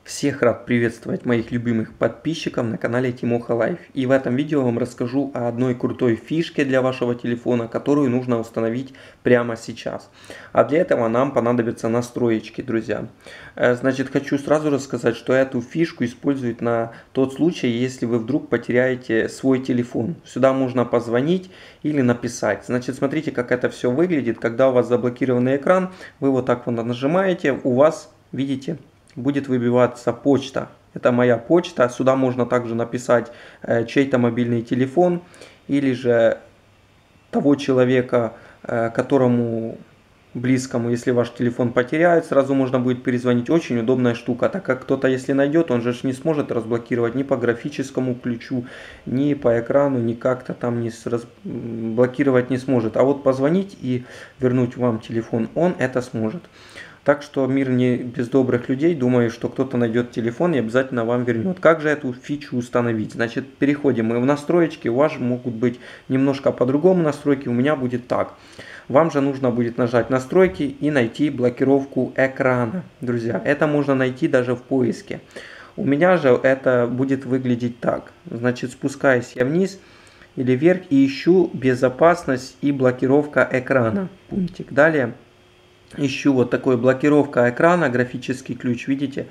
Всех рад приветствовать моих любимых подписчиков на канале Тимоха Лайф. И в этом видео я вам расскажу о одной крутой фишке для вашего телефона, которую нужно установить прямо сейчас. А для этого нам понадобятся настроечки, друзья. Значит, хочу сразу рассказать, что эту фишку используют на тот случай, если вы вдруг потеряете свой телефон. Сюда можно позвонить или написать. Значит, смотрите, как это все выглядит. Когда у вас заблокированный экран, вы вот так вот нажимаете, у вас, видите, будет выбиваться почта. Это моя почта. Сюда можно также написать чей-то мобильный телефон или же того человека, которому близкому, если ваш телефон потеряет, сразу можно будет перезвонить. Очень удобная штука, так как кто-то, если найдет, он же не сможет разблокировать ни по графическому ключу, ни по экрану, ни как-то там блокировать не сможет. А вот позвонить и вернуть вам телефон он это сможет. Так что мир не без добрых людей. Думаю, что кто-то найдет телефон и обязательно вам вернет. Как же эту фичу установить? Значит, переходим мы в настройки. У вас могут быть немножко по-другому настройки. У меня будет так. Вам же нужно будет нажать настройки и найти блокировку экрана. Друзья, это можно найти даже в поиске. У меня же это будет выглядеть так. Значит, спускаюсь я вниз или вверх и ищу безопасность и блокировка экрана. Пунктик. Далее ищу вот такой блокировка экрана, графический ключ, видите,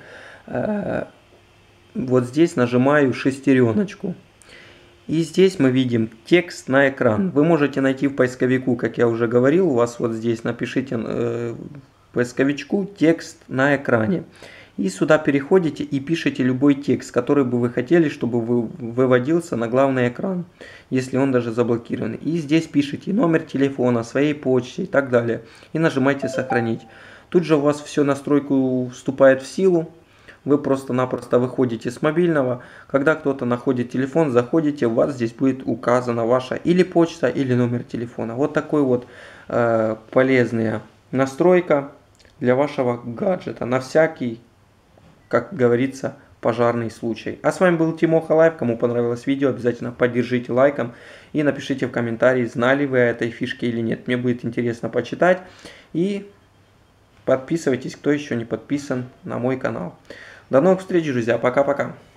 вот здесь нажимаю шестереночку. И здесь мы видим текст на экран. Вы можете найти в поисковику, как я уже говорил, у вас вот здесь напишите поисковичку текст на экране. И сюда переходите и пишите любой текст, который бы вы хотели, чтобы выводился на главный экран, если он даже заблокирован. И здесь пишите номер телефона, своей почты и так далее. И нажимаете сохранить. Тут же у вас все настройку вступает в силу. Вы просто-напросто выходите с мобильного. Когда кто-то находит телефон, заходите, у вас здесь будет указана ваша или почта, или номер телефона. Вот такой вот полезная настройка для вашего гаджета на всякий, как говорится, пожарный случай. А с вами был Тимоха Лайф. Кому понравилось видео, обязательно поддержите лайком и напишите в комментарии, знали вы о этой фишке или нет. Мне будет интересно почитать. И подписывайтесь, кто еще не подписан на мой канал. До новых встреч, друзья. Пока-пока.